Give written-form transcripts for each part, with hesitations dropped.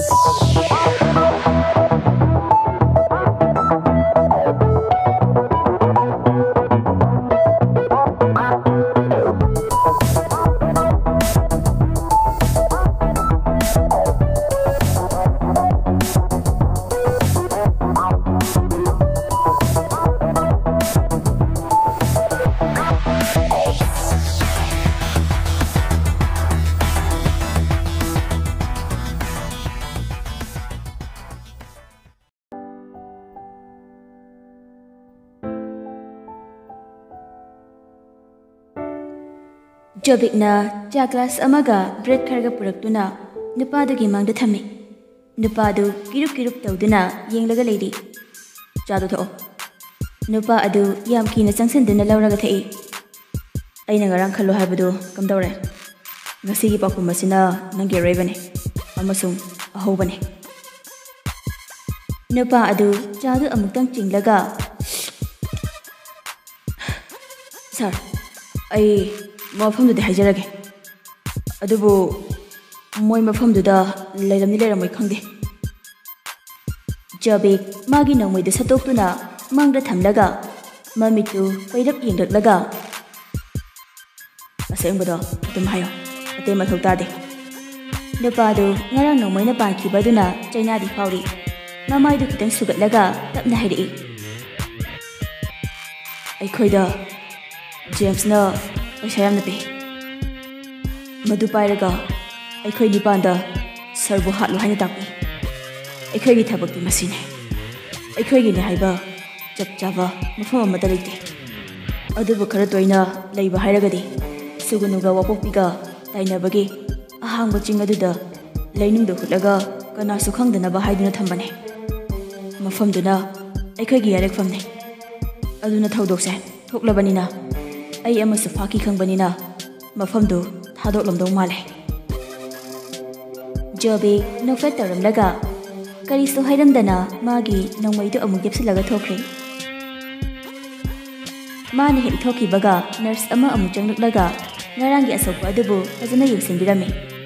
Jobikna cha class amaga bread kharga purakduna nupadu gi mangda thami. Nupadu kirup tawduna yenglaga leidi. Chadu tho. Nupa adu yam kina changsinduna lawraga thai. Aina ngarang khallo haibadu kamdawre. Ngasi gi pakum masina nangi raibane. Amasung ahobane. Nupa adu chadu amuktang chinglaga. Sir, ai mafamduda hajarage. Adubu moy mafamduda leiramoi khangde. Jobik magi nongmoida satokuna mangda thamlaga mamitu pairap yengdaklaga asengbodo atum hayo ate mathau tade. Nupadu ngarang nongmoina pankibaduna chainadi fauri mamaidu khitang sugatlaga tapna hairi. Aikhoida James na Oshayam na pe. Madu pairaga aikhoi nipanda sarbu hatlu haina takpi. Aikhoi gi thabak di masine. Aikhoi gi ne haiba chap chaba mafam amata leite. Adubu khara toina leiba hairagadi sugunuga wapokpiga tainabagi ahangba ching aduda leinungda hutlaga kana su khangdanaba haiduna thambane. Mafamduna aikhoi gi yarekfamne. Aduna thaudokse thoklabanina ai amasu faki khangbanina mafamdu thadok lomdong male. Jobi nofet taramlaga karisu hairamdana magi nongmaidu amuk yepsilaga thokre. Mani hek thokibaga nurse ama amuk changluklaga ngarangi asokpa adubu fazana yengsinbirame.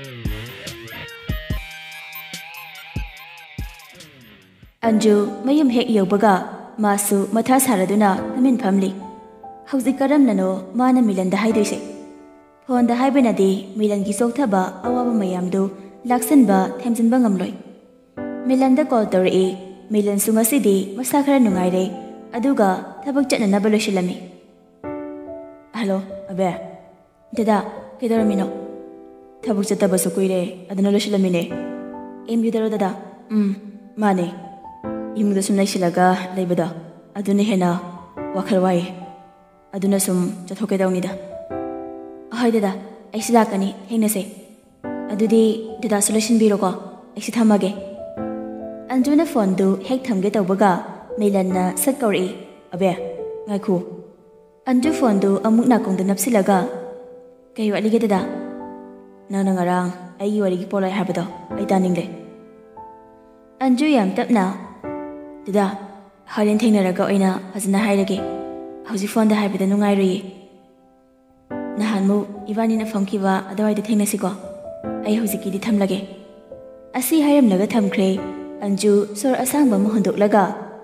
Anju mayum hek yobaga masu matha saraduna namin family. Hauzik karamnano mana Milan da haidoise. Phone da haibanadi Milan gi sokthaba awaba mayamdu laksanba themjinba ngamloi. Milan da call tawri Milan su ngasidi masa khara nungaire aduga thabak chatnanaba loisilami. Hello abe dada kedaramino thabak chataba su kuire aduna loisilamine. Em yudaro dada mane imda sum naisilaga leibada aduna hena wakhal wai aduna sum chathoke dawnida. Ahai dada aisi lakani hengnase adudi dada solution biro ko aisi thamage. Anjuna phone du hek thamge tawbaga Milanna sat kauri abe ngaiku. Anju phone du amuk na kongda napsilaga kai wali ge dada nana ngarang ai wari gi polai habado ai taningle. Anju yam tapna dada haren thengnaraga oina fazana hairage hauji phone da haibada nungairi. Nahanmu ibani na famkiba adawai da thengnasiko ai hauji di thamlage. Asi hairamlaga thamkre. Anju sor asangba mo hondoklaga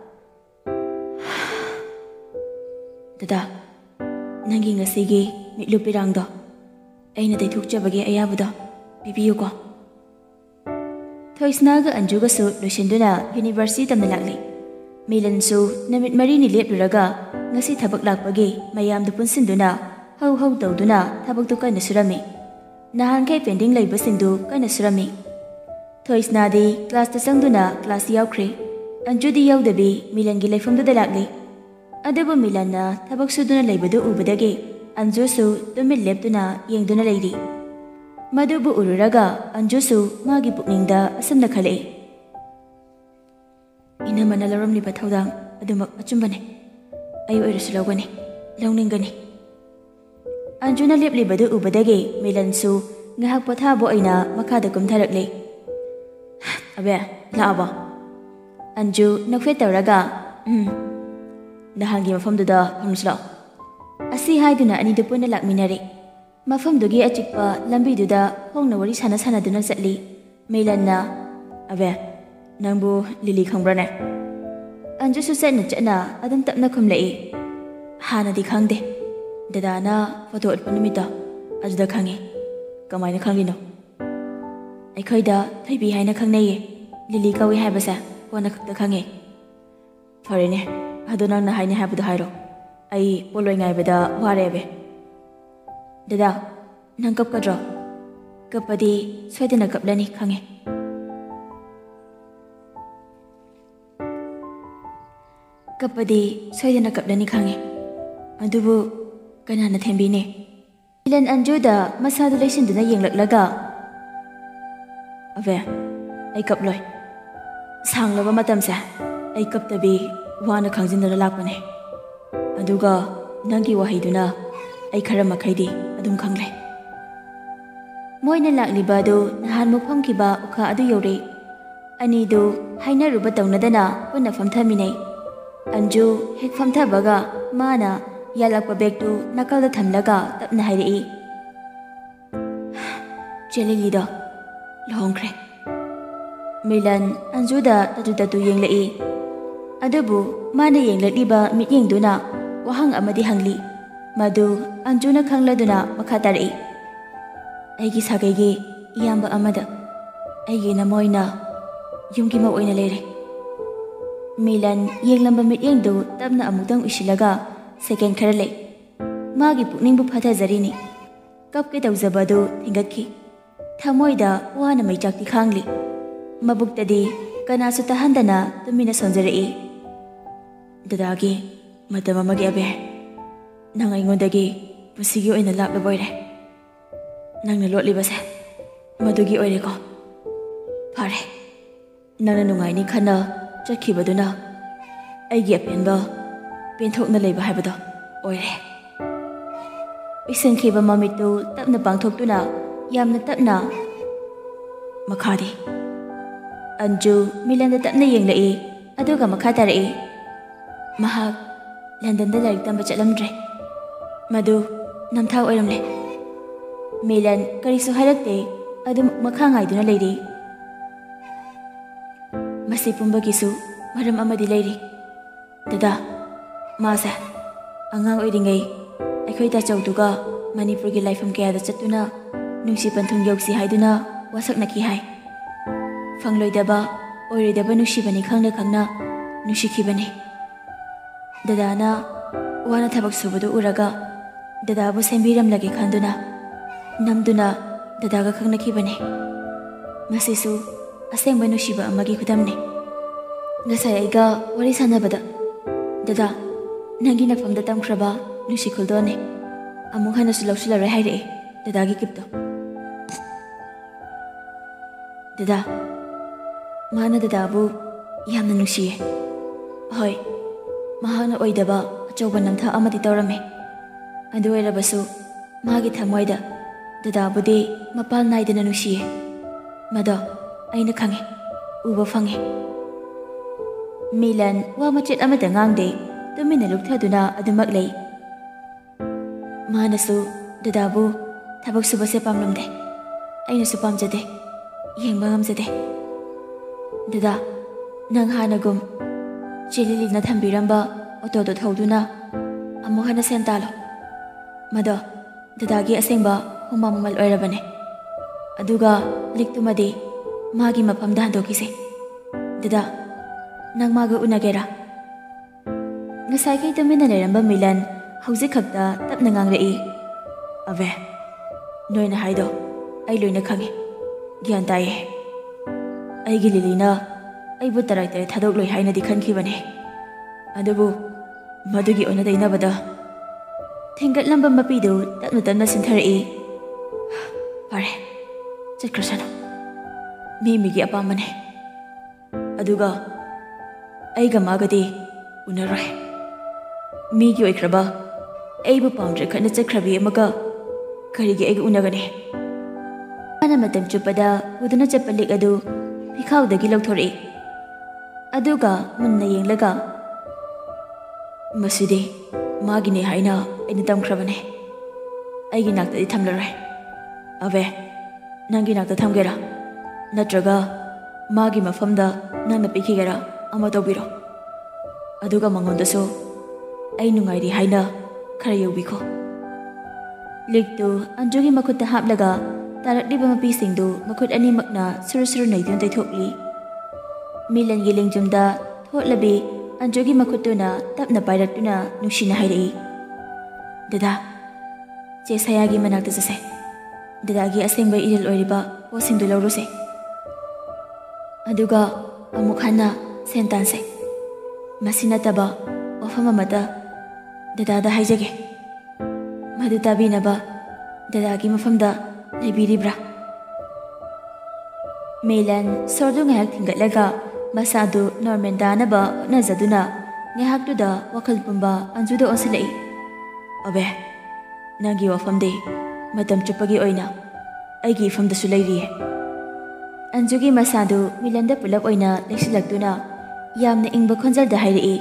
dada nangi ngasigi mitlupirangdo aina daithukchabage ayabudo bibiyuko. Thoisnaga Anjuga su loisinduna university tamna lakli. Milan su namit marini lepluraga ngasi thabak lakpagi mayamdu punsinduna hau tawduna thabaktu kana surami. Nahan kai pending laibasingdu kana surami. Thoisnadi class ta sangduna class yaukre. Anjudi yaudabi Milan gi laifamduda lakli. Adubu Milanna thabak suduna laibadu ubadagi Anju su tumil leptuna yengduna lairi. Madubu ururaga Anju su magi pukningda asamna khale. Ina mana laramli bathawdang adumak achumbane. Ayu irisu lawgani lawningani. Anjuna lepli badu ubadagi Milan su ngahak pothabo aina makada kumtharakle. Abe laaba Anju nakfet tawraga nahangi mafamduda phamsla asi haiduna anidu punna lakminare. Mafamdugi achikpa lambiduda hongna wari sana duna chatli. Milanna Abe, nangbu Lily khangbrane. Anju su set na chana adum tapna khumlei. Hana di khangde. Dadana photo utpa numita ajuda khangi. Kamaina khangino. Aikhoida thaibi haina khangnei. Lily kawi haibasa wana khakta khangi. Farene, adu nangna haina haibudu hairo. Ai poloi ngaibada warebe. Dada, nang kap kadro. Kapadi soidana kaplani khangi. Kapadi soidana kaplani khangi. Adubu kanana thembine. Milan Anjuda masadu leisinduna yenglaklaga. Ave, ai kaploi. Sanglaba matamsa, ai kaptabi wana khangjindana lakpane. Aduga nangi wahiduna ai khara makhaidi adum khangle. Moina lakliba adu nahan mufam kiba ukha adu yore. Ani du haina ruba taunadana punna famthaminai. Anju hek famthabaga mana yalakpa bag tu nakalda thamlaga tapna hairi. Chelilido lohongkre. Milan Anjuda tatu yenglai. Adubu mana yenglaliba mityengduna wahang amadi hangli. Madu Anjuna khangladuna makhatari. Aigi sagaigi iyamba amada. Aigi namoina yumgi ma oina lere. Milan yenglamba mityengdu tabna amutang usilaga second khara lei. Magi pukningbu phathajari kapke tawjabadu thingatki. Thamoida wana maichakti khangli. Mabuktadi kanasu tahandana tumina sonjarei. Dadagi matam amagi abe. Nang aingondagi pusigi oina laklaboire. Nangna lotlibase madugi oireko. Phare. Nangna nungaini khana chakhibaduna aigi apenba penthokna leiba haibado oire. Isenkhiba mamitu tapna pangthoktuna yamna tapna makhadi. Anju Milan da tapna yenglai aduga makhatarei. Mahak London da larik tamba chatlamdre. Madu namthau oiramle. Milan karisu harakte adu makha ngaiduna leiri. Masi pumbagisu maram amadi leiri. Dada masa angang oiringai aikhoida chawduga Manipurgi laifam kaya da chatuna nungsi panthung yauksi haiduna wasaknaki hai. Fangloidaba oiridaba nushibani khangna khangna nushikibani. Dadana wana thabak subadu uraga dadabu sembiramlagi khanduna namduna dadaga khangnakibani. Masisu asengba nushiba amagi khudamni. Ngasai aiga wari sanabada dada nangi nafamda tamkhraba nushikhuldoane amuk hanasu lausulare haire dadagi kipto. Dada Mana dadabu yamna nushiye. Hoi, mahana oidaba achauba namtha amadi taurame. Adu oirabasu magi thamoida dadabudi mapal naidana nushiye. Mado aina khange uba fange. Milan wa machet amada ngangde tumina lukthaduna adumak lei. Manasu dadabu thabak subase pamlamde. Aina su pamjade yengba ngamjade. Dada, nang hanagum chilili na thambiramba auto do thoduna amuk hana sentalo. Mado dadagi asengba humamal oirabane. Aduga liktumadi magi mapamda handokise. Dada, nang maga unagera. Ngasai kay tumina leramba Milan hauzik khakta tapna ngangrei. Ave, noina haido ai loina khangi. Gyan taye. Aigi Lilina aibu tarai thadok loi haina di khankibane. Adubu madugi ona dainabada thengatlamba mapidu tapna sintharei. Pare chakkrasana migi apamane. Aduga aiga magadi unaroi. Migi oikraba aibu pamdre khana chakrabi amaga karigi aiga unagane. Ana matam chupada uduna chapalik adu Pikhaudagi lauthori. Aduga munna yenglaga masidi magine haina aina tamkhrabane. Aigi nakta thamlarai. Ave nangi nakta thamgera natraga मागी मफमदा नंगना पिखिगेरा अमा तौबिरो अदुगा मंगोंदसु आई नुंगाइरी हाइना खरा यौबिखो लिक्तु अंजुगी मखुत्ता हापलगा तारकलिबा मपीसिंगदु मखुत अनिमकना सुरु नैदुन तैथोकली मिलनगी लिंगजुमदा थोटलबी अंजुगी मखुत्तुना तपना पाइरक्तुना नुसिना हाइरई ददा चे सायागी मनाक्ता जसे ददागी असेंबा इरल ओइरिबा पोसिंदु लौरुसे अदुगा अमुक हन्ना सेंतानसे मसि नतबा वफम अमदा ददादा हाइजगे मदु ताबिनबा ददागी मफमदा लेबिरिब्रा मेलन सोरदु ngahak thinggatlaga masadu normal danaba hotnajaduna ngahaktuda wakal pumba anjuda osilai abe nagi wafamde matam chupagi oina aigi famdasu leiriye anjugi masadu milanda pulap oina leksilaktuna yamna ingba khonjalda hairi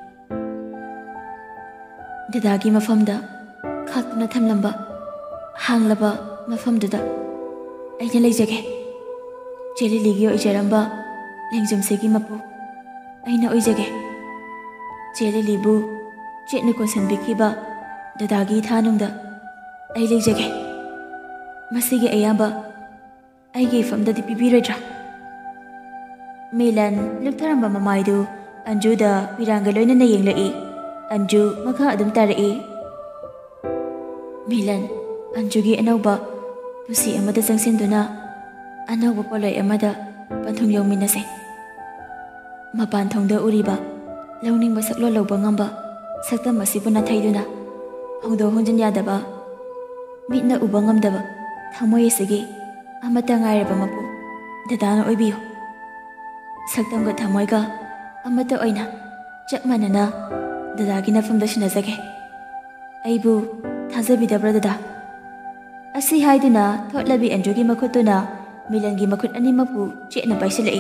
dadagi mafamda khatna thamlamba hanglaba mafamduda aina leijage cheli ligi oijaramba lengjumsegi mapu aina oijage cheli libu chetnu konsan bikiba dadagi thanungda ai leijage masigi ayamba aigi famda di pibiroidra Milan luktaramba mamaidu anjuda wiranga loina na yenglai anju makha adum tarai Milan anjugi anauba pusi amada sangsinduna anauba polai amada panthong yauminase mapan thongda uriba launing basaklo lauba ngamba saktam masibuna thaiduna hongdo hongjin yadaba mitna uba ngamdaba thamoy sigi amata ngairaba mapu dadana oibiyo saktamga thamoyga amata oina chakmanana dadagi nafamda sinazage aibu thazabidabra dada asi haiduna thotlabi anjugi makhutuna milangi makhut animapu chena paisilai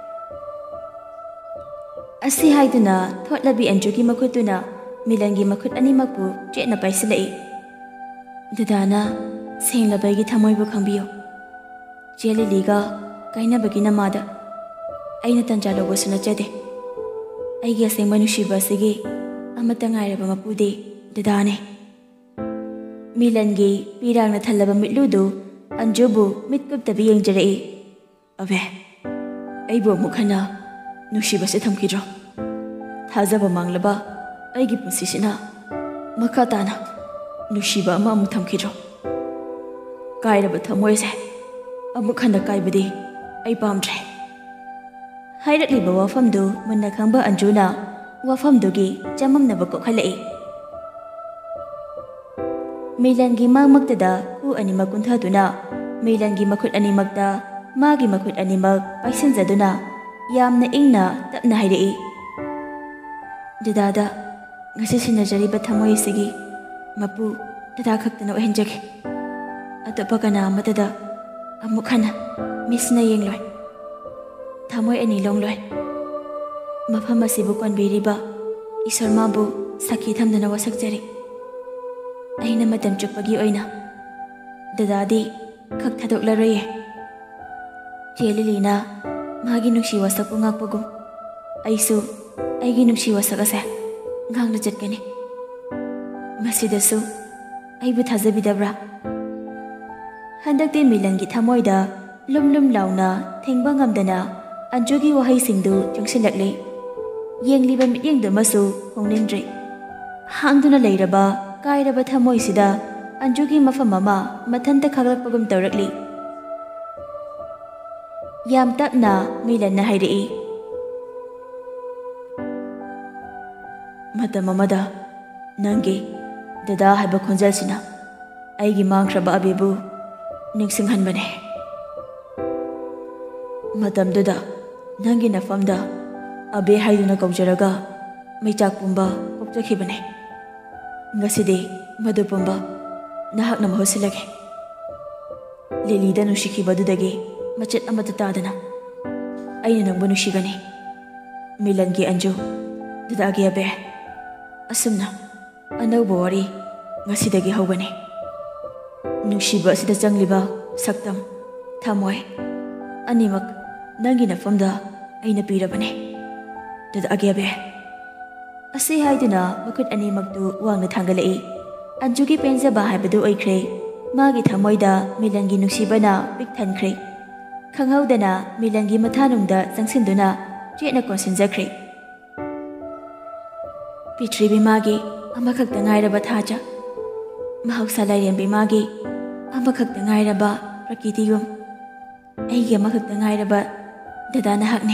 asi haiduna thotlabi anjugi makhutuna milangi makhut animapu chena paisilai dadana senglabaigi thamoybu khangbiyo cheli liga kaina bagina mada aina tanja logo suna chade aigi asengba nushiba sigi amata ngairaba mapude dadane Milangi pirangna thalaba mitludu anjubu mitkup tabi yengjare abe aibo mukhana nushiba se thamkidro thazaba manglaba aigi punsisina makatana nushiba ama amu thamkidro kairaba thamoyse amukhana kaibadi ai pamdre hairakliba wafamdu munna khangba anjuna wafamdugi chamamnaba kokhalai Milangi magmagtada ku animak kunthatuna Milangi makhut animakta magi makhut animak paisinjaduna yamna ingna tapna hairei dadada ngasi sinajariba thamoy sigi mapu dada khaktana ohenjage atopa kana matada amukhana misna yengloi thamoy ani longloi mafam asibu konbiriba isormabu sakhi thamdana wasakjari aina matam chupagi oina dadadi khak thadoklaroi chelilina magi nuksi wasak ngakpagum aisu aigi nuksi wasak ase ngangna chatkani masidasu aibu thazabidabra handakte milangi thamoida lumlum launa thengba ngamdana anjugi wahai singdu chungsilakle yengliba mityengdu masu hongnindre hangduna leiraba kairaba thamoy sida anjugi mafam ama mathanta khaglakpagum tawrakli yam tapna milanna hairei matam amada nangi dada haiba khonjalsina aigi mangkraba abibu ningsinghanbane matamduda nangi nafamda abe haiduna kaujaraga maichak pumba pokchakhibane ngaside madu pumba nahak na mahusilage lilida nushikibadudagi machet amata tadana aina nangbu nushigani milangi anju dadagi abe asumna anauba wari ngasidagi hawgani nushiba asida changliba saktam thamoy animak ꯅꯪꯒꯤ ꯅꯐꯝꯗ ꯑꯩꯅ ꯄꯤꯔꯕꯅꯦ ꯗꯗꯥ ꯑꯒꯦꯕꯦ ꯑꯁꯤ ꯍꯥꯏꯗꯨꯅ ꯃꯈꯨꯠ ꯑꯅꯤꯃꯛꯇꯨ ꯋꯥꯡꯅ ꯊꯥꯡꯒꯠꯂꯛꯏ ꯑꯟꯖꯨꯒꯤ ꯄꯦꯟꯖꯕ ꯍꯥꯏꯕꯗꯨ ꯑꯣꯏꯈ꯭ꯔꯦ ꯃꯥꯒꯤ ꯊꯃꯣꯏꯗ ꯃꯤꯂꯟꯒꯤ ꯅꯨꯡꯁꯤꯕꯅ ꯄꯤꯛ ꯊꯟꯈ꯭ꯔꯦ ꯈꯪꯍꯧꯗꯅ ꯃꯤꯂꯟꯒꯤ ꯃꯊꯥꯅꯨꯡꯗ ꯆꯪꯁꯤꯟꯗꯨꯅ ꯆꯦꯠꯅ ꯀꯣꯟꯁꯤꯟꯖꯈ꯭ꯔꯦ ꯄ꯭ꯔꯤꯊꯤꯕꯤ ꯃꯥꯒꯤ ꯑꯃꯈꯛꯇ ꯉꯥꯏꯔꯕ ꯊꯥꯖ ꯃꯍꯧꯁꯥ ꯂꯥꯏꯔꯦꯝꯕꯤ ꯃꯥꯒꯤ ꯑꯃꯈꯛꯇ ꯉꯥꯏꯔꯕ ꯄ꯭ꯔꯀꯤꯇꯤꯒꯨꯝ ꯑꯩꯒꯤ ꯑꯃꯈꯛꯇ ꯉꯥꯏꯔꯕ ꯗꯗꯥ ꯅꯍꯥꯛꯅꯤ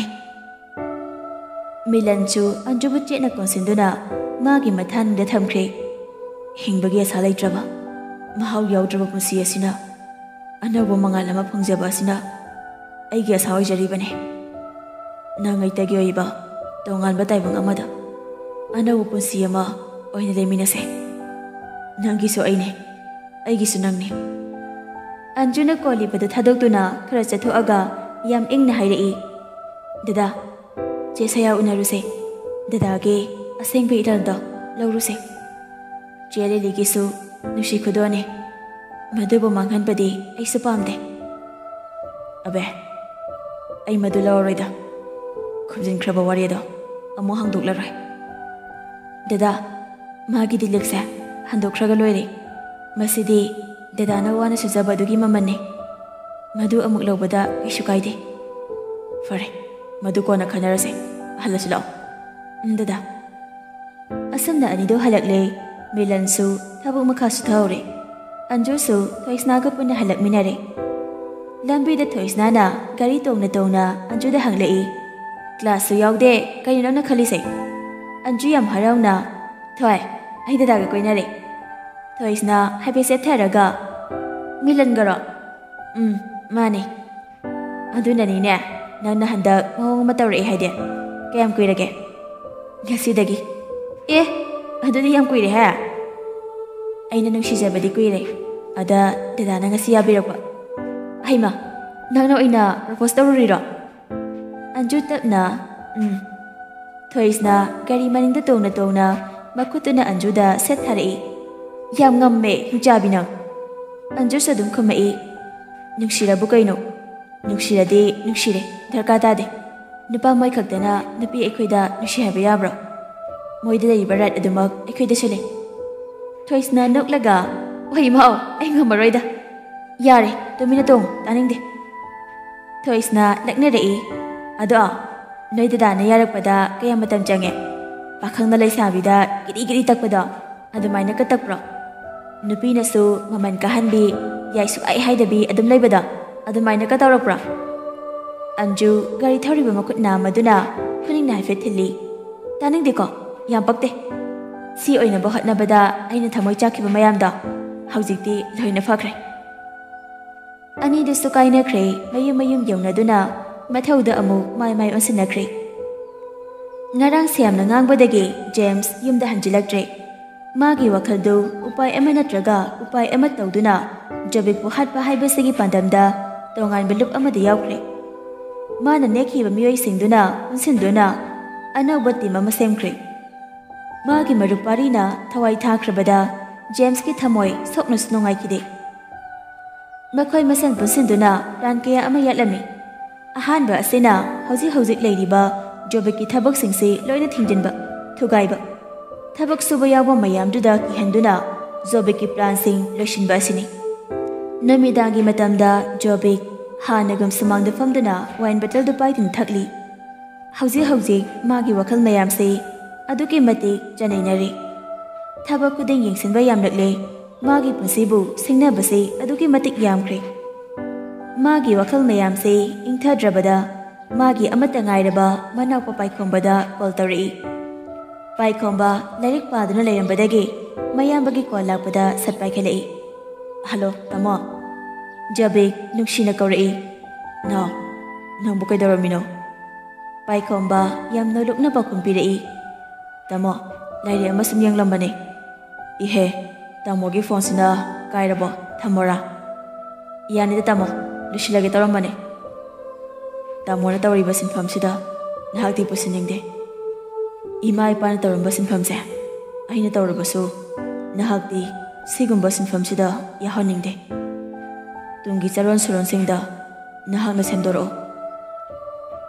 ꯃꯤꯂꯟꯁꯨ ꯑꯟꯖꯨꯕꯨ ꯆꯦꯠꯅ ꯀꯣꯟꯁꯤꯟꯗꯨꯅ ꯃꯥꯒꯤ ꯃꯊꯥꯅꯨꯡꯗ ꯊꯝꯈ꯭ꯔꯦ ꯍꯤꯡꯕꯒꯤ ꯑꯁꯥ ꯂꯩꯇ꯭ꯔꯕ ꯃꯍꯥꯎ ꯌꯥꯎꯗ꯭ꯔꯕ ꯄꯨꯟꯁꯤ ꯑꯁꯤꯅ ꯑꯅꯧꯕ ꯃꯉꯥꯜ ꯑꯃ ꯐꯪꯖꯕ ꯑꯁꯤꯅ ꯑꯩꯒꯤ ꯑꯁꯥ ꯑꯣꯏꯖꯔꯤꯕꯅꯤ ꯅꯪꯉꯩꯇꯒꯤ ꯑꯣꯏꯕ ꯇꯣꯉꯥꯟꯕ ꯇꯥꯏꯕꯪ ꯑꯃꯗ ꯑꯅꯧꯕ ꯄꯨꯟꯁꯤ ꯑꯃ ꯑꯣꯏꯅ ꯂꯩꯃꯤꯟꯅꯁꯦ ꯅꯪꯒꯤꯁꯨ ꯑꯩꯅꯤ ꯑꯩꯒꯤꯁꯨ ꯅꯪꯅꯤ ꯑꯟꯖꯨꯅ ꯀꯣꯜꯂꯤꯕꯗꯨ ꯊꯥꯗꯣꯛꯇꯨꯅ ꯈꯔ ꯆꯠꯊꯣꯛꯑꯒ ꯌꯥꯝ ꯏꯪꯅ ꯍꯥꯏꯔꯛꯏ ꯗꯗꯥ ꯆꯦ ꯁꯌꯥ ꯎꯅꯔꯨꯁꯦ ꯗꯗꯥꯒꯤ ꯑꯁꯦꯡꯕ ꯏꯔꯜꯗꯣ ꯂꯧꯔꯨꯁꯦ ꯆꯦ ꯂꯤꯂꯤꯒꯤꯁꯨ ꯅꯨꯡꯁꯤ ꯈꯨꯗꯣꯜꯅꯤ ꯃꯗꯨꯕꯨ ꯃꯥꯡꯍꯟꯕꯗꯤ ꯑꯩꯁꯨ ꯄꯥꯝꯗꯦ ꯑꯕꯦ ꯑꯩ ꯃꯗꯨ ꯂꯧꯔꯔꯣꯏꯗ ꯈꯨꯝꯖꯤꯟꯈ꯭ꯔꯕ ꯋꯥꯔꯤꯗꯣ ꯑꯃꯨꯛ ꯍꯥꯡꯗꯣꯛꯂꯔꯣꯏ ꯗꯗꯥ ꯃꯥꯒꯤ ꯂꯤꯛꯁꯦ ꯍꯟꯗꯣꯛꯈ꯭ꯔꯒ ꯂꯣꯏꯔꯦ ꯃꯁꯤꯗꯤ ꯗꯗꯥꯅ ꯋꯥꯅ ꯁꯨꯖꯕ ꯑꯗꯨꯒꯤ ꯃꯃꯜꯅꯤ ꯃꯗꯨ ꯑꯃꯨꯛ ꯂꯧꯕꯗ ꯀꯩꯁꯨ ꯀꯥꯏꯗꯦ ꯐꯔꯦ ꯃꯗꯨ ꯀꯣꯟꯅ ꯈꯟꯅꯔꯁꯦ ꯍꯜꯂꯁꯤ ꯂꯥꯛꯑꯣ ꯗꯗꯥ ꯑꯁꯨꯝꯅ ꯑꯅꯤꯗꯣ ꯍꯜꯂꯛꯂꯦ ꯃꯤꯂꯟꯁꯨ ꯊꯕꯛ ꯃꯈꯥ ꯁꯨꯊꯍꯧꯔꯦ ꯑꯟꯖꯨꯁꯨ ꯊꯣꯏꯁꯅꯥꯒ ꯄꯨꯟꯅ ꯍꯜꯂꯛꯃꯤꯟꯅꯔꯦ ꯂꯝꯕꯤꯗ ꯊꯣꯏꯁꯅꯥꯅ ꯒꯥꯔꯤ ꯇꯣꯡꯅ ꯇꯣꯡꯅ ꯑꯟꯖꯨꯗ ꯍꯪꯂꯛꯏ ꯀ꯭ꯂꯥꯁꯁꯨ ꯌꯥꯎꯗꯦ ꯀꯩꯅꯣ ꯅꯪꯅ ꯈꯜꯂꯤꯁꯦ ꯑꯟꯖꯨ ꯌꯥꯝ ꯍꯔꯥꯎꯅ ꯊꯣꯏ ꯑꯩ ꯗꯗꯥꯒ ꯀꯣꯏꯅꯔꯦ ꯊꯣꯏꯁꯅꯥ ꯍꯥꯏꯐꯦꯠ ꯆꯦꯞꯊꯔꯒ ꯃꯤꯂꯟꯒꯔꯣ ꯃꯥꯅꯦ ꯑꯗꯨꯅꯅꯤꯅꯦ ꯅꯪꯅ ꯍꯟꯗꯛ ꯃꯑꯣꯡ ꯑꯃ ꯇꯧꯔꯛꯑꯦ ꯍꯥꯏꯗꯤ ꯀꯌꯥꯝ ꯀꯨꯏꯔꯒꯦ ꯉꯁꯤꯗꯒꯤ ꯑꯦ ꯑꯗꯨꯗꯤ ꯌꯥꯝ ꯀꯨꯏꯔꯦꯍꯦ ꯑꯩꯅ ꯅꯨꯡꯁꯤꯖꯕꯗꯤ ꯀꯨꯏꯔꯦ ꯑꯗ ꯗꯗꯥꯅ ꯉꯁꯤ ꯌꯥꯕꯤꯔꯛꯄ ꯍꯩꯃꯥ ꯅꯪꯅ ꯑꯣꯏꯅ ꯄ꯭ꯔꯄꯣꯁ ꯇꯧꯔꯨꯔꯤꯔꯣ ꯑꯟꯖꯨ ꯇꯞꯅ ꯊꯣꯏꯁꯅꯥ ꯒꯥꯔꯤ ꯃꯅꯤꯡꯗ ꯇꯣꯡꯅ ꯇꯣꯡꯅ ꯃꯈꯨꯠꯇꯨꯅ ꯑꯟꯖꯨꯗ ꯁꯦꯠ ꯊꯥꯔꯛꯏ ꯌꯥꯝ ꯉꯝꯃꯦ ꯍꯤꯡꯆꯥꯕꯤ ꯅꯪ ꯑꯟꯖꯨꯁꯨ ꯑꯗꯨꯝ ꯈꯨꯝꯃꯛꯏ ꯅꯨꯡꯁꯤꯔꯕꯨ ꯀꯩꯅꯣ ꯅꯨꯡꯁꯤꯔꯗꯤ ꯅꯨꯡꯁꯤꯔꯦ ꯗꯔꯀꯥꯔ ꯇꯥꯗꯦ ꯅꯨꯄꯥ ꯃꯣꯏ ꯈꯛꯇꯅ ꯅꯨꯄꯤ ꯑꯩꯈꯣꯏꯗ ꯅꯨꯡꯁꯤ ꯍꯥꯏꯕ ꯌꯥꯕ꯭ꯔꯣ ꯃꯣꯏꯗ ꯂꯩꯔꯤꯕ ꯔꯥꯏꯠ ꯑꯗꯨꯃꯛ ꯑꯩꯈꯣꯏꯗꯁꯨ ꯂꯩ ꯊꯣꯏꯁꯅꯥ ꯅꯣꯛꯂꯒ ꯋꯥꯍꯩ ꯃꯥꯎ ꯑꯩ ꯉꯝꯃꯔꯣꯏꯗ ꯌꯥꯔꯦ ꯇꯨꯃꯤꯟꯅ ꯇꯣꯡꯉꯨ ꯇꯥꯅꯤꯡꯗꯦ ꯊꯣꯏꯁꯅꯥ ꯂꯛꯅꯔꯛꯏ ꯑꯗꯣ ꯅꯣꯏ ꯗꯗꯥꯅ ꯌꯥꯔꯛꯄꯗ ꯀꯌꯥꯝ ꯃꯇꯝ ꯆꯪꯉꯦ ꯄꯥꯈꯪꯅ ꯂꯩꯁꯥꯕꯤꯗ ꯒꯤꯔꯤ ꯒꯤꯔꯤ ꯇꯛꯄꯗꯣ ꯑꯗꯨꯃꯥꯏꯅ ꯀ ꯇꯛꯄ꯭ꯔꯣ ꯅꯨꯄꯤꯅꯁꯨ ꯃꯃꯟ ꯀꯥꯍꯟꯕꯤ ꯌꯥꯏ ꯁꯨꯛꯍꯥꯏ ꯍꯥꯏꯗꯕꯤ ꯑꯗꯨꯝ ꯂꯩꯕꯗꯣ ꯑꯗꯨꯃꯥꯏꯅ ꯀ ꯇꯧꯔꯛꯄ꯭ꯔꯣ ꯑꯟꯖꯨ ꯒꯥꯔꯤ ꯊꯧꯔꯤꯕ ꯃꯈꯨꯠ ꯅꯥꯝꯃꯗꯨꯅ ꯈꯨꯅꯤꯡꯅ ꯍꯥꯏꯐꯦꯠ ꯊꯤꯜꯂꯤ ꯇꯥꯅꯤꯡꯗꯦꯀꯣ ꯌꯥꯝ ꯄꯛꯇꯦ ꯁꯤ ꯑꯣꯏꯅꯕ ꯍꯣꯠꯅꯕꯗ ꯑꯩꯅ ꯊꯃꯣꯏ ꯆꯥꯛꯈꯤꯕ ꯃꯌꯥꯝꯗꯣ ꯍꯧꯖꯤꯛꯇꯤ ꯂꯣꯏꯅ ꯐꯈ꯭ꯔꯦ ꯑꯅꯤꯗꯨꯁꯨ ꯀꯥꯏꯅꯈ꯭ꯔꯦ ꯃꯌꯨꯝ ꯃꯌꯨꯝ ꯌꯧꯅꯗꯨꯅ ꯃꯊꯧꯗ ꯑꯃꯨꯛ ꯃꯥꯏ ꯃꯥꯏ ꯑꯣꯟꯁꯤꯟꯅꯈ꯭ꯔꯦ ꯉꯔꯥꯡ ꯁꯦꯝꯅ ꯉꯥꯡꯕꯗꯒꯤ ꯖꯦꯝꯁ ꯌꯨꯝꯗ ꯍꯟꯖꯤꯜꯂꯛꯇ꯭ꯔꯦ ꯃꯥꯒꯤ ꯋꯥꯈꯜꯗꯨ ꯎꯄꯥꯏ ꯑꯃ ꯅꯠꯇ꯭ꯔꯒ ꯎꯄꯥꯏ ꯑꯃ ꯇꯧꯗꯨꯅ ꯖꯣꯕꯤꯛꯄꯨ ꯍꯥꯠꯄ ꯍꯥꯏꯕꯁꯤꯒꯤ ꯄꯥꯟꯗꯝꯗ ꯇꯣꯉꯥꯟꯕ ꯂꯨꯞ ꯑꯃꯗ ꯌꯥꯎꯈ꯭ꯔꯦ ꯃꯥꯅ ꯅꯦꯛꯈꯤꯕ ꯃꯤꯑꯣꯏꯁꯤꯡꯗꯨꯅ ꯄꯨꯟꯁꯤꯟꯗꯨꯅ ꯑꯅꯧꯕ ꯇꯤꯝ ꯑꯃ ꯁꯦꯝꯈ꯭ꯔꯦ ꯃꯥꯒꯤ ꯃꯔꯨꯞ ꯄꯥꯔꯤꯅ ꯊꯋꯥꯏ ꯊꯥꯈ꯭ꯔꯕꯗ ꯖꯦꯝꯁꯀꯤ ꯊꯃꯣꯏ ꯁꯣꯛꯅꯁꯨ ꯅꯨꯡꯉꯥꯏꯈꯤꯗꯦ ꯃꯈꯣꯏ ꯃꯁꯦꯟ ꯄꯨꯟꯁꯤꯟꯗꯨꯅ ꯄ꯭ꯂꯥꯟ ꯀꯌꯥ ꯑꯃ ꯌꯥꯠꯂꯝꯃꯤ ꯑꯍꯥꯟꯕ ꯑꯁꯤꯅ ꯍꯧꯖꯤꯛ ꯂꯩꯔꯤꯕ ꯖꯣꯕꯤꯛꯀꯤ ꯊꯕꯛꯁꯤꯡꯁꯤ ꯂꯣꯏꯅ ꯊꯤꯡꯖꯤꯟꯕ ꯊꯨꯒꯥꯏꯕ ꯊꯕꯛ ꯁꯨꯕ ꯌꯥꯎꯕ ꯃꯌꯥꯝꯗꯨꯗ ꯀꯤꯍꯟꯗꯨꯅ ꯖꯣꯕꯤꯛꯀꯤ ꯄ꯭ꯂꯥꯟꯁꯤꯡ ꯂꯣꯏꯁꯤꯟꯕ ꯑꯁꯤꯅꯤ ꯅꯨꯃꯤꯗꯥꯡꯒꯤ ꯃꯇꯝꯗ ꯖꯣꯕꯤꯛ ꯍꯥꯟꯅꯒꯨꯝ ꯁꯨꯃꯥꯡꯗ ꯐꯝꯗꯨꯅ ꯋꯥꯏꯟ ꯕꯇꯜꯗꯨ ꯄꯥꯏꯗꯨꯅ ꯊꯛꯂꯤ ꯍꯧꯖꯤꯛ ꯃꯥꯒꯤ ꯋꯥꯈꯜ ꯃꯌꯥꯝꯁꯤ ꯑꯗꯨꯛꯀꯤ ꯃꯇꯤꯛ ꯆꯅꯩꯅꯔꯤ ꯊꯕꯛ ꯈꯨꯗꯤꯡ ꯌꯦꯡꯁꯤꯟꯕ ꯌꯥꯝꯂꯛꯂꯦ ꯃꯥꯒꯤ ꯄꯨꯟꯁꯤꯕꯨ ꯁꯤꯡꯅꯕꯁꯤ ꯑꯗꯨꯛꯀꯤ ꯃꯇꯤꯛ ꯌꯥꯝꯈ꯭ꯔꯦ ꯃꯥꯒꯤ ꯋꯥꯈꯜ ꯃꯌꯥꯝꯁꯤ ꯏꯪꯊꯗ꯭ꯔꯕꯗ ꯃꯥꯒꯤ ꯑꯃꯠꯇ ꯉꯥꯏꯔꯕ ꯃꯅꯥꯎꯄꯥ ꯄꯥꯏꯈꯣꯝꯕꯗ ꯀꯣꯜ ꯇꯧꯔꯛꯏ ꯄꯥꯏꯈꯣꯝꯕ ꯂꯥꯏꯔꯤꯛ ꯄꯥꯗꯨꯅ ꯂꯩꯔꯝꯕꯗꯒꯤ ꯃꯌꯥꯝꯕꯒꯤ ꯀꯣꯜ ꯂꯥꯛꯄꯗ ꯁꯠ ꯄꯥꯏꯈꯠꯂꯛꯏ ꯍꯜꯂꯣ ꯇꯥꯃꯣ ꯖꯣꯕꯤꯛ ꯅꯨꯡꯁꯤꯅ ꯀꯧꯔꯛꯏ ꯅꯥꯎ ꯅꯪꯕꯨ ꯀꯩꯗꯧꯔꯝꯃꯤꯅꯣ ꯄꯥꯏꯈꯣꯝꯕ ꯌꯥꯝ ꯅꯣꯂꯨꯛꯅ ꯄꯥꯎꯈꯨꯝ ꯄꯤꯔꯛꯏ ꯇꯥꯃꯣ ꯂꯥꯏꯔꯤꯛ ꯑꯃ ꯁꯨꯝ ꯌꯦꯡꯂꯝꯕꯅꯦ ꯏꯍꯦ ꯇꯥꯃꯣꯒꯤ ꯐꯣꯟꯁꯤꯅ ꯀꯥꯏꯔꯕꯣ ꯊꯝꯃꯣꯔꯥ ꯌꯥꯅꯤꯗ ꯇꯥꯃꯣ ꯂꯣꯏꯁꯤꯜꯂꯒꯦ ꯇꯧꯔꯝꯕꯅꯦ ꯇꯥꯃꯣꯅ ꯇꯧꯔꯤꯕ ꯁꯤꯟꯐꯝꯁꯤꯗ ꯅꯍꯥꯛꯇꯤ ꯄꯨꯁꯤꯟꯅꯤꯡꯗꯦ ꯏꯃꯥ ꯏꯄꯥꯅ ꯇꯧꯔꯝꯕ ꯁꯤꯟꯐꯝꯁꯦ ꯑꯩꯅ ꯇꯧꯔꯕꯁꯨ ꯅꯍꯥꯛꯇꯤ ꯁꯤꯒꯨꯝꯕ ꯁꯤꯟꯐꯝꯁꯤꯗ ꯌꯥꯎꯍꯟꯅꯤꯡꯗꯦ ꯇꯨꯡꯒꯤ ꯆꯔꯣꯟ ꯁꯨꯔꯣꯟꯁꯤꯡꯗ ꯅꯍꯥꯛꯅ ꯁꯦꯝꯗꯣꯔꯛꯑꯣ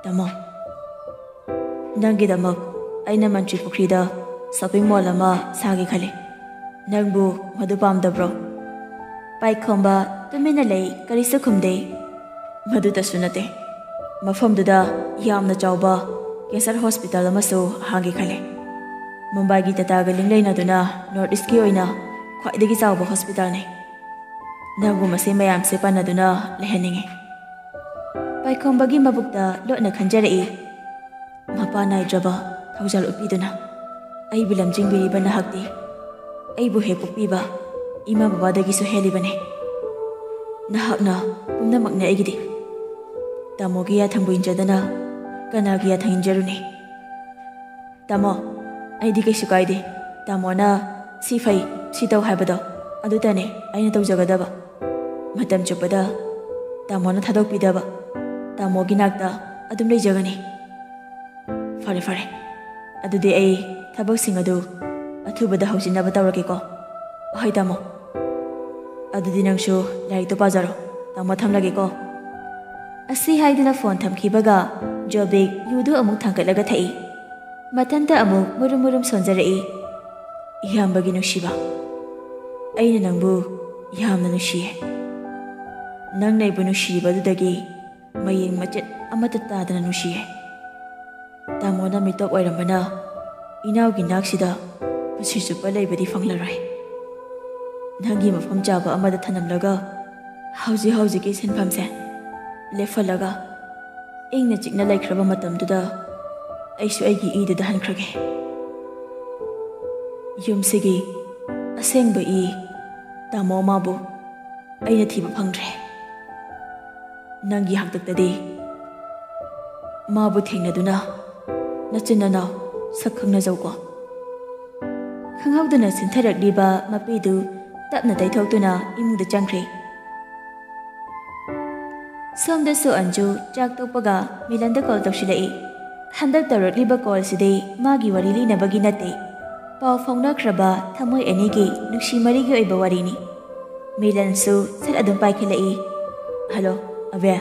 Tamo, nanggidamak aina Mantri Pukrida shopping mall ama sagi khale. Nangbu madu pamdabro. Paikhomba tumina lei karisu khumde. Madu tasunate. Mafamduda yamna chawba cancer hospital amasu hangi khale. Mumbai gi tataga linglei na duna North East ki oina khwaidagi chawba hospital ne. Nangbu mase mayam se panaduna leheninge. Paikhomba gi mabukta lotna khanjarei. Mapa naidraba thawjal upiduna. Ai bilam jingbiri bana hakti. Ai bu hepuk piba. Ima baba dagi so heli bane. Nahakna pumna makna aigidi. Tamo gi ya thangbu injadana kana gi ya thanginjaruni. Tamo ai di kaisu kaide. Tamo na si fai si taw haibado adutane aina tawjagadaba. Matam chupada tamo na thadok pidaba. Tamo gi nakta adum leijagani. Fare fare. Adudi ai thabak sing adu athubada hausinaba tawrake ko. Ahai tamo. Adudi nangsu laik to pazaro. Tamo thamlage ko. Asi haiduna phone thamkhibaga Jobik yudu amuk thangkatlaga thai. Matanta amuk murum murum sonjarei. Iyambagi nushiba. Aina nangbu yamna nushiye. Nang naibu nushiba dudagi mayeng machet amata tadana nushiye. Tamo na mitop oirambana inaw gi naksida pusi supa leibadi fanglarai. Nangi mafam chaba amada thanamlaga hauji hauji ki senpamse lefalaga ingna chikna laikhraba matamduda aisu aigi iduda hankrage. Yumsigi asengba I tamo mabu aina thiba phangre. Nangi haktaktadi mabu thengnaduna nachinanaw sakhangna jawko. Khanghaudana sintharakliba mapidu tapna taithoktuna imungda changkhre. Somdasu Anju chak tokpaga Milanda call tawsilai. Handak tarakliba call sidai magi wari linabagi nate. Pau faunakhraba thamoi anigi nukshi marigi oiba warini. Milan su sat adum paikhilai. Hello, Avya.